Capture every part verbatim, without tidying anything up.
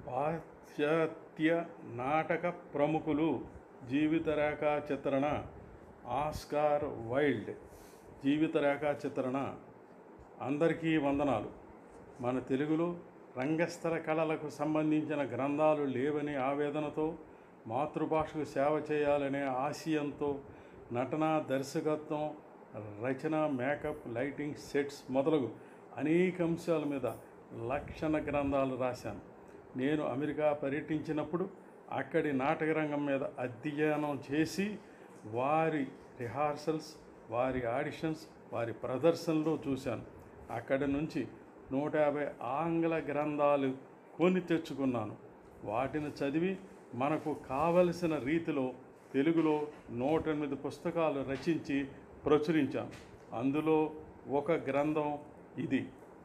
పాశ్చాత్య నాటక ప్రముఖులు జీవిత రేఖా చిత్రణ. ఆస్కార్ వైల్డ్ జీవిత రేఖా చిత్రణ. అందరికీ వందనాలు. మన తెలుగులో రంగస్థల కళలకు సంబంధించిన గ్రంథాలు లేవని ఆవేదనతో, మాతృభాషకు సేవ చేయాలనే ఆశయంతో నటన, దర్శకత్వం, రచన, మేకప్, లైటింగ్, సెట్స్ మొదలగు అనేక అంశాల మీద లక్షణ గ్రంథాలు రాశాను. నేను అమెరికా పర్యటించినప్పుడు అక్కడి నాటకరంగం మీద అధ్యయనం చేసి వారి రిహార్సల్స్, వారి ఆడిషన్స్, వారి ప్రదర్శనలు చూశాను. అక్కడి నుంచి నూట యాభై ఆంగ్ల గ్రంథాలు కొని తెచ్చుకున్నాను. వాటిని చదివి మనకు కావలసిన రీతిలో తెలుగులో నూట ఎనిమిది పుస్తకాలు రచించి ప్రచురించాను. అందులో ఒక గ్రంథం ఇది.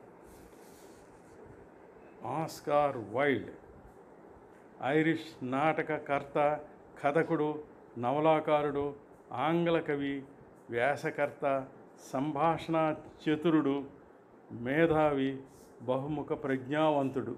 ఆస్కార్ వైల్డ్ ఐరిష్ నాటకకర్త, కథకుడు, నవలాకారుడు, ఆంగ్ల కవి, వ్యాసకర్త, సంభాషణ చతురుడు, మేధావి, బహుముఖ ప్రజ్ఞావంతుడు.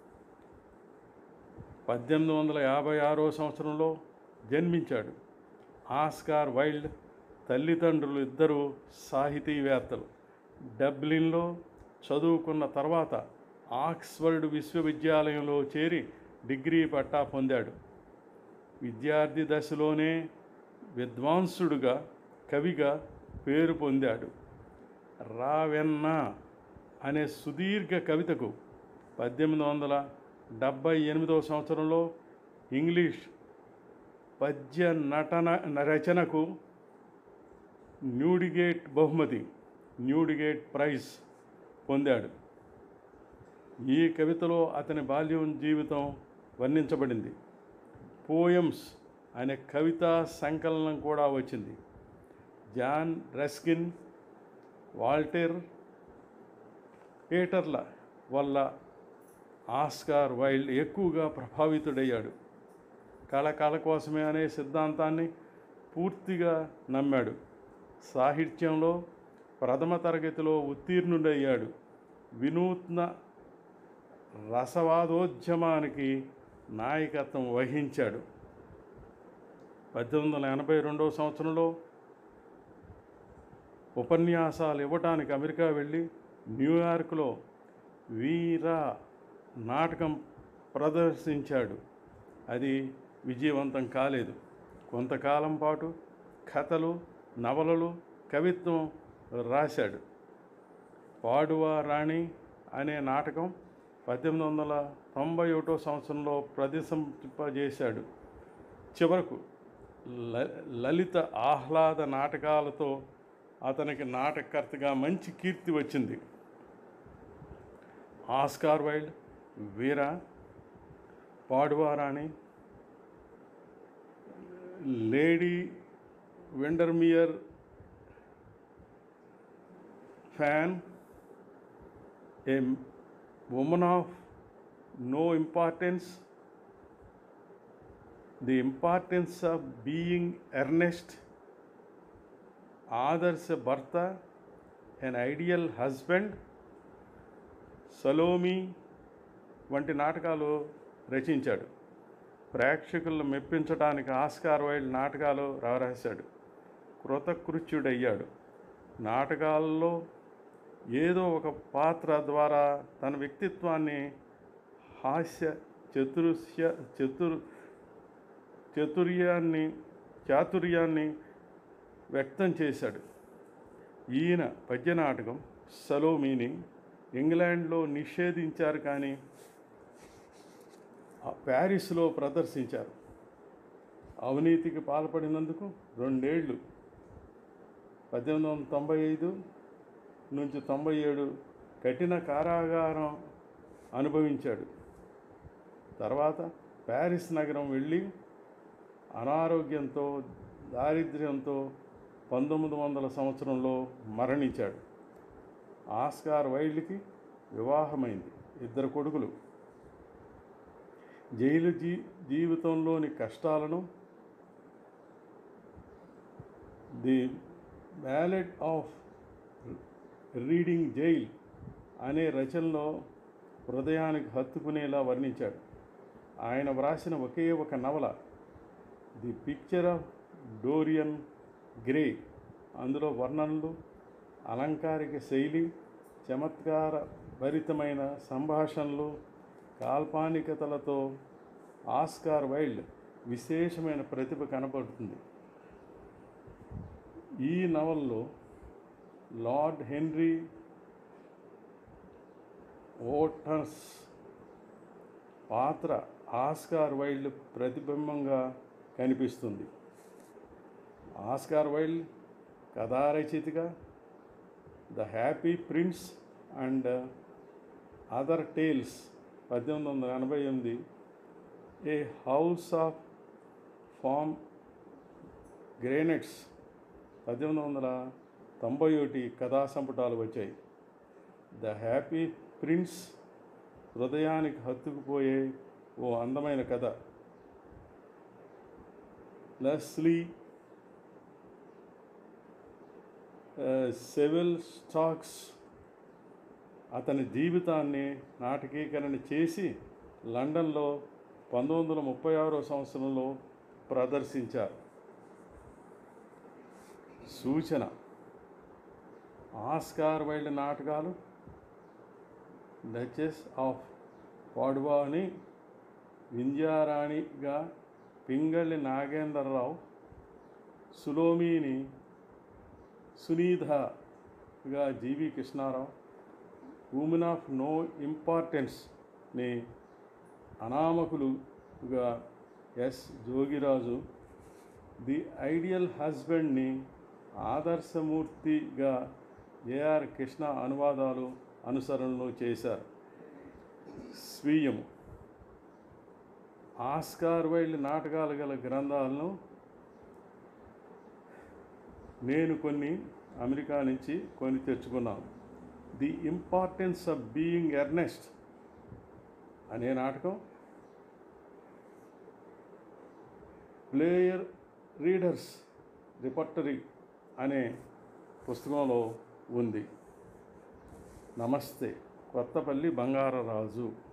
పద్దెనిమిది వందల యాభై ఆరో సంవత్సరంలో జన్మించాడు. ఆస్కార్ వైల్డ్ తల్లిదండ్రులు ఇద్దరు సాహితీవేత్తలు. డబ్లిన్లో చదువుకున్న తర్వాత ఆక్స్ఫర్డ్ విశ్వవిద్యాలయంలో చేరి డిగ్రీ పట్టా పొందాడు. విద్యార్థి దశలోనే విద్వాంసుడుగా, కవిగా పేరు పొందాడు. రావెన్నా అనే సుదీర్ఘ కవితకు పద్దెనిమిది వందల డెబ్భై ఎనిమిదవ సంవత్సరంలో ఇంగ్లీష్ పద్య నటన రచనకు న్యూడిగేట్ బహుమతి, న్యూడిగేట్ ప్రైజ్ పొందాడు. ఈ కవితలో అతని బాల్యం, జీవితం వర్ణించబడింది. పోయమ్స్ అనే కవితా సంకలనం కూడా వచ్చింది. జాన్ రస్కిన్, వాల్టర్ పేటర్ల వల్ల ఆస్కార్ వైల్డ్ ఎక్కువగా ప్రభావితుడయ్యాడు. కళ కళ కోసమే అనే సిద్ధాంతాన్ని పూర్తిగా నమ్మాడు. సాహిత్యంలో ప్రథమ తరగతిలో ఉత్తీర్ణుడయ్యాడు. వినూత్న రసవాదోద్యమానికి నాయకత్వం వహించాడు. పద్దెనిమిది వందల ఎనభై రెండవ సంవత్సరంలో ఉపన్యాసాలు ఇవ్వటానికి అమెరికా వెళ్ళి న్యూయార్క్లో వీరా నాటకం ప్రదర్శించాడు. అది విజయవంతం కాలేదు. కొంతకాలం పాటు కథలు, నవలలు, కవిత్వం రాశాడు. పాడువా రాణి అనే నాటకం పద్దెనిమిది వందల తొంభై ఒకటో సంవత్సరంలో ప్రదర్శింపజేశాడు. చివరకు లలిత ఆహ్లాద నాటకాలతో అతనికి నాటకకర్తగా మంచి కీర్తి వచ్చింది. ఆస్కార్ వైల్డ్ వీరా, పాడువా రాణి, lady Windermere fan, a woman of no importance, the importance of being earnest, ఆదర్శ భర్త, an ideal husband, సలోమి వంటి నాటకాలు రచించాడు. ప్రేక్షకులను మెప్పించడానికి ఆస్కార్ వైల్డ్ నాటకాలు రాశాడు. కృతకృత్యుడయ్యాడు. నాటకాల్లో ఏదో ఒక పాత్ర ద్వారా తన వ్యక్తిత్వాన్ని, హాస్య చతురుస్య చతుర్ చతుర్యాన్ని చాతుర్యాన్ని వ్యక్తం చేశాడు. ఈయన పద్యనాటకం సలోమిని ఇంగ్లాండ్లో నిషేధించారు, కానీ ప్యారిస్లో ప్రదర్శించారు. అవినీతికి పాల్పడినందుకు రెండేళ్లు పద్దెనిమిది వందల తొంభై ఐదు నుంచి తొంభై ఏడు కఠిన కారాగారం అనుభవించాడు. తర్వాత ప్యారిస్ నగరం వెళ్ళి అనారోగ్యంతో, దారిద్ర్యంతో పంతొమ్మిది వందల సంవత్సరంలో మరణించాడు. ఆస్కార్ వైల్డ్కి వివాహమైంది. ఇద్దరు కొడుకులు. జైలు జీ జీవితంలోని కష్టాలను the ballad of Reading jail అనే రచనలో హృదయానికి హత్తుకునేలా వర్ణించాడు. ఆయన వ్రాసిన ఒకే ఒక నవల the picture of Dorian Gray. అందులో వర్ణనలు, అలంకారిక శైలి, చమత్కార భరితమైన సంభాషణలు, కాల్పనికతలతో ఆస్కార్ వైల్డ్ విశేషమైన ప్రతిభ కనపడుతుంది. ఈ నవల్లో లార్డ్ హెన్రీ ఓటర్స్ పాత్ర ఆస్కార్ వైల్డ్ ప్రతిబింబంగా కనిపిస్తుంది. ఆస్కార్ వైల్డ్ కథా రచయితగా the happy prince and other tales పద్దెనిమిది వందల ఎనభై ఎనిమిది, a house of pomegranates పద్దెనిమిది వందల తొంభై ఒకటి కథా సంపుటాలు వచ్చాయి. ద హ్యాపీ ప్రిన్స్ హృదయానికి హత్తుకుపోయే ఓ అందమైన కథ. లెస్లీ సెవిల్ స్టాక్స్ అతని జీవితాన్ని నాటకీకరణ చేసి లండన్లో పంతొమ్మిది వందల ముప్పై ఆరో సంవత్సరంలో ప్రదర్శించారు. సూచన: ఆస్కార్ వైల్డ్ నాటకాలు డచెస్ ఆఫ్ పాడువాని వింధ్యారాణిగా పింగళి నాగేంద్రరావు, సులోమిని సునీధగా GV Krishnarao, woman of no ఇంపార్టెన్స్ని అనామకులుగా ఎస్ జోగిరాజు, ది ఐడియల్ హస్బెండ్ని ఆదర్శమూర్తిగా ఏఆర్ కృష్ణ అనువాదాలు అనుసరణలో చేశారు. స్వీయము: ఆస్కార్ వైల్డ్ నాటకాలు గల గ్రంథాలను నేను కొన్ని అమెరికా నుంచి కొని తెచ్చుకున్నాను. The importance of being Earnest అనే నాటకం ప్లేయర్ రీడర్స్ రిపర్టరీ అనే పుస్తకంలో ఉంది. నమస్తే. కొత్తపల్లి బంగారరాజు.